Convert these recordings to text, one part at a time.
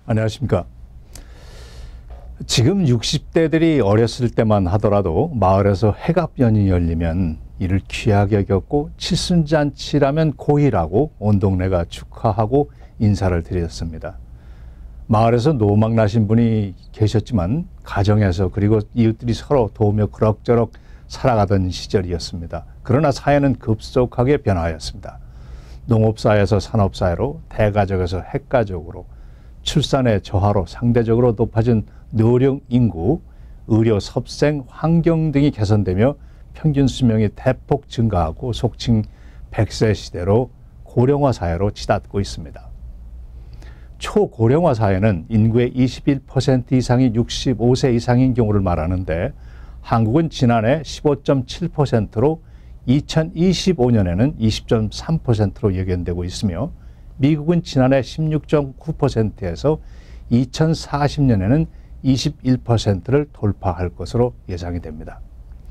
안녕하십니까. 지금 60대들이 어렸을 때만 하더라도 마을에서 해갑연이 열리면 이를 귀하게 여겼고 칠순잔치라면 고이라고 온 동네가 축하하고 인사를 드렸습니다. 마을에서 노막 나신 분이 계셨지만 가정에서 그리고 이웃들이 서로 도우며 그럭저럭 살아가던 시절이었습니다. 그러나 사회는 급속하게 변화하였습니다. 농업사회에서 산업사회로, 대가족에서 핵가족으로, 출산의 저하로 상대적으로 높아진 노령 인구, 의료, 섭생, 환경 등이 개선되며 평균 수명이 대폭 증가하고 속칭 100세 시대로 고령화 사회로 치닫고 있습니다. 초고령화 사회는 인구의 21% 이상이 65세 이상인 경우를 말하는데 한국은 지난해 15.7%로 2025년에는 20.3%로 예견되고 있으며 미국은 지난해 16.9%에서 2040년에는 21%를 돌파할 것으로 예상이 됩니다.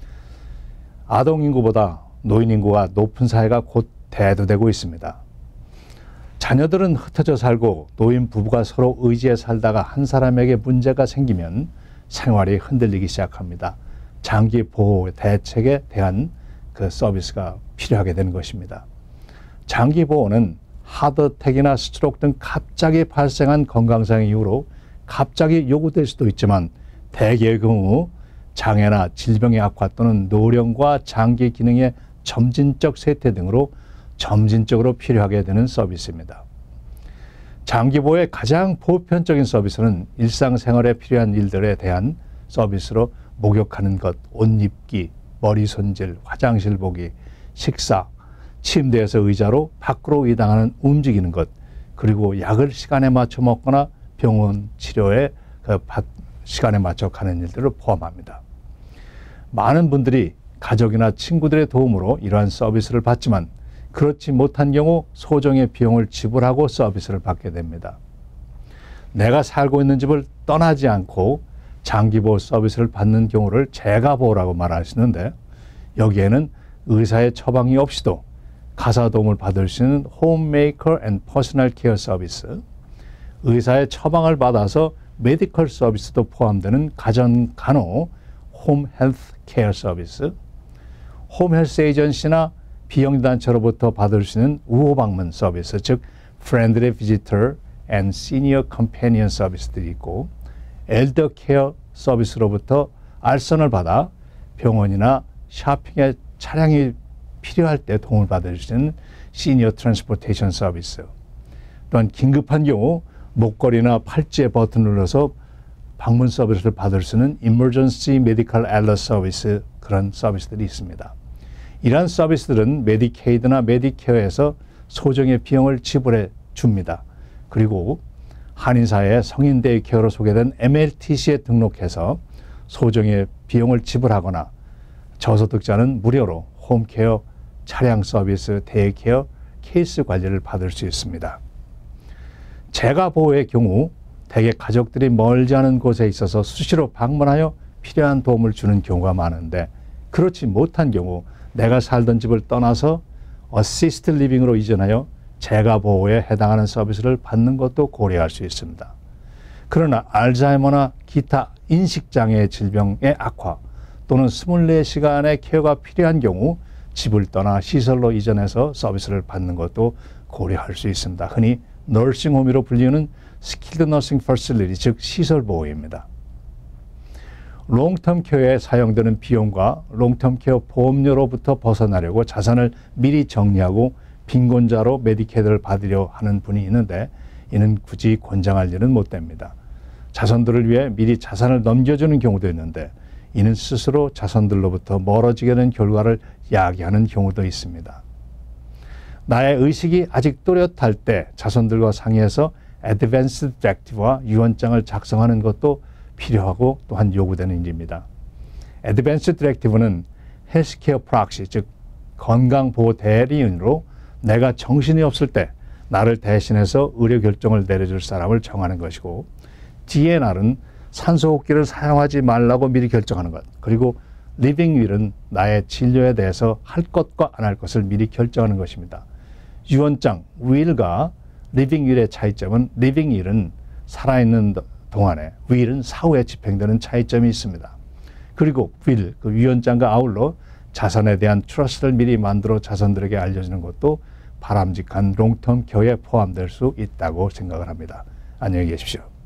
아동인구보다 노인인구가 높은 사회가 곧 대두되고 있습니다. 자녀들은 흩어져 살고 노인 부부가 서로 의지해 살다가 한 사람에게 문제가 생기면 생활이 흔들리기 시작합니다. 장기 보호 대책에 대한 그 서비스가 필요하게 되는 것입니다. 장기 보호는 하드어택이나 스트로크 등 갑자기 발생한 건강상의 이유로 갑자기 요구될 수도 있지만 대개의 경우 장애나 질병의 악화 또는 노령과 장기 기능의 점진적 쇠퇴 등으로 점진적으로 필요하게 되는 서비스입니다. 장기보호의 가장 보편적인 서비스는 일상생활에 필요한 일들에 대한 서비스로 목욕하는 것, 옷 입기, 머리 손질, 화장실 보기, 식사, 침대에서 의자로 밖으로 이동하는 움직이는 것, 그리고 약을 시간에 맞춰 먹거나 병원 치료에 시간에 맞춰 가는 일들을 포함합니다. 많은 분들이 가족이나 친구들의 도움으로 이러한 서비스를 받지만 그렇지 못한 경우 소정의 비용을 지불하고 서비스를 받게 됩니다. 내가 살고 있는 집을 떠나지 않고 장기보호 서비스를 받는 경우를 재가보호라고 말하시는데 여기에는 의사의 처방이 없이도 가사 도움을 받을 수 있는 홈메이커 앤 퍼스널 케어 서비스, 의사의 처방을 받아서 메디컬 서비스도 포함되는 가정 간호 홈 헬스 케어 서비스, 홈 헬스 에이전시나 비영리단체로부터 받을 수 있는 우호 방문 서비스, 즉 프렌들리 비지터 앤 시니어 컴패니언 서비스들이 있고 엘더 케어 서비스로부터 알선을 받아 병원이나 쇼핑에 차량이 필요할 때 도움을 받을 수 있는 시니어 트랜스포테이션 서비스, 또한 긴급한 경우 목걸이나 팔찌에 버튼을 눌러서 방문 서비스를 받을 수 있는 Emergency Medical Alert 서비스, 그런 서비스들이 있습니다. 이러한 서비스들은 메디케이드나 메디케어에서 소정의 비용을 지불해 줍니다. 그리고 한인사회의 성인 데이케어로 소개된 MLTC에 등록해서 소정의 비용을 지불하거나 저소득자는 무료로 홈케어, 차량 서비스, 데이케어, 케이스 관리를 받을 수 있습니다. 재가보호의 경우 대개 가족들이 멀지 않은 곳에 있어서 수시로 방문하여 필요한 도움을 주는 경우가 많은데 그렇지 못한 경우 내가 살던 집을 떠나서 어시스트 리빙으로 이전하여 재가보호에 해당하는 서비스를 받는 것도 고려할 수 있습니다. 그러나 알츠하이머나 기타 인식장애 질병의 악화 또는 24시간의 케어가 필요한 경우 집을 떠나 시설로 이전해서 서비스를 받는 것도 고려할 수 있습니다. 흔히 너싱홈이로 불리는 스킬드 너싱 퍼실리티, 즉 시설보호입니다. 롱텀 케어에 사용되는 비용과 롱텀 케어 보험료로부터 벗어나려고 자산을 미리 정리하고 빈곤자로 메디케이드를 받으려 하는 분이 있는데 이는 굳이 권장할 일은 못 됩니다. 자손들을 위해 미리 자산을 넘겨주는 경우도 있는데 이는 스스로 자손들로부터 멀어지게 되는 결과를 야기하는 경우도 있습니다. 나의 의식이 아직 또렷할 때 자손들과 상의해서 Advanced Directive와 유언장을 작성하는 것도 필요하고 또한 요구되는 일입니다. Advanced Directive는 헬스케어 프락시, 즉 건강보호 대리인으로 내가 정신이 없을 때 나를 대신해서 의료 결정을 내려줄 사람을 정하는 것이고, DNR은 산소호흡기를 사용하지 말라고 미리 결정하는 것, 그리고 리빙 윌은 나의 진료에 대해서 할 것과 안 할 것을 미리 결정하는 것입니다. 유언장, will과 리빙 윌의 차이점은 리빙 윌은 살아있는 동안에 will은 사후에 집행되는 차이점이 있습니다. 그리고 will, 그 위원장과 아울러 자선에 대한 트러스트를 미리 만들어 자선들에게 알려주는 것도 바람직한 롱텀 케어에 포함될 수 있다고 생각을 합니다. 안녕히 계십시오.